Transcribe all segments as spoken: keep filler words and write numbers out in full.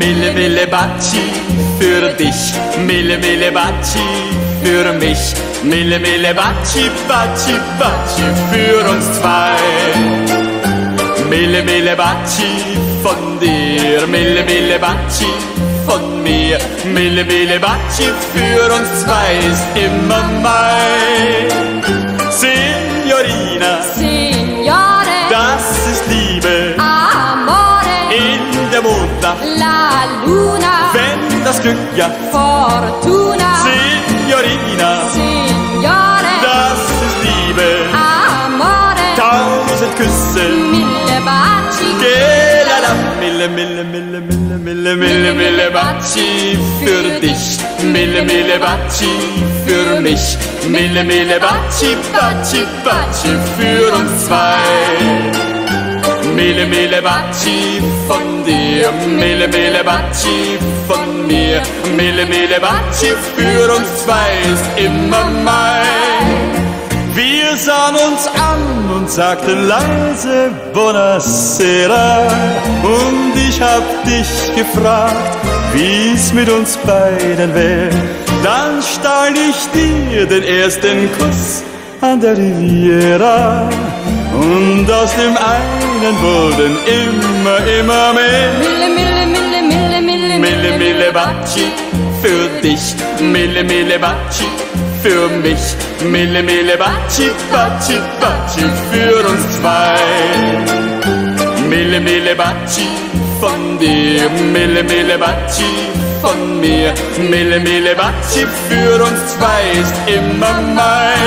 Mille, mille Baci für dich, Mille, mille Baci für mich, Mille, mille Baci, Baci, Baci für uns zwei. Mille, mille Baci von dir, Mille, mille Baci von mir, Mille, mille Baci für uns zwei ist immer Mai. Signorina, Signore, das ist Liebe, amore, in der Mondnacht, la luna, wenn das Glück ja, fortuna, Signorina, Signore, das ist Liebe, amore, tausend Küsse, mille baci, che la la, mille, mille, mille, mille, mille, mille, mille Baci für dich, Mille, mille Baci für mich, Mille, mille Baci, Baci, Baci für uns zwei. Mille, mille Baci von dir, Mille, mille Baci von mir, Mille, mille Baci für uns zwei ist immer Mai. Wir sahen uns an und sagten leise Buonasera, und ich hab dich gefragt, wie's mit uns beiden wär. Dann stahl ich dir den ersten Kuss an der Riviera, und aus dem einen wurden immer, immer mehr. mille, mille, mille, mille, mille, Mille, mille Baci für dich, Mille, mille Baci für mich, Mille, mille Baci, Baci, Baci für uns zwei. Mille, mille Baci von dir, Mille, mille Baci von mir, Mille, mille Baci für uns zwei ist immer Mai.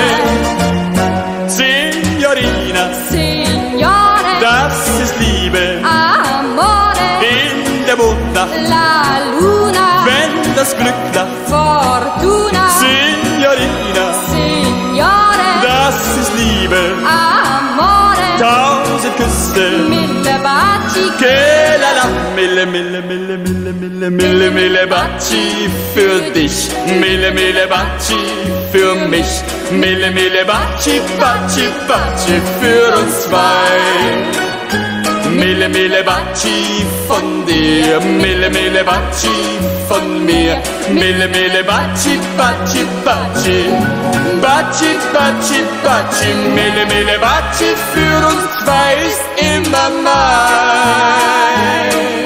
Signorina, Signore, das ist Liebe, amore, in der Mondnacht, la luna, wenn das Glück lacht. fortuna, Signorina, Signore, das ist Liebe, amore, tausend Küsse, mille baci, che la la, mille, mille, mille, mille, mille, mille, mille Baci für dich, Mille, mille Baci für mich, Mille, mille Baci, Baci, Baci für uns zwei. Mille, mille Baci von dir, Mille, mille Baci von mir, Mille, mille Baci, Baci, Baci, Baci, Baci, Baci, Mille, mille Baci für uns zwei ist immer Mai.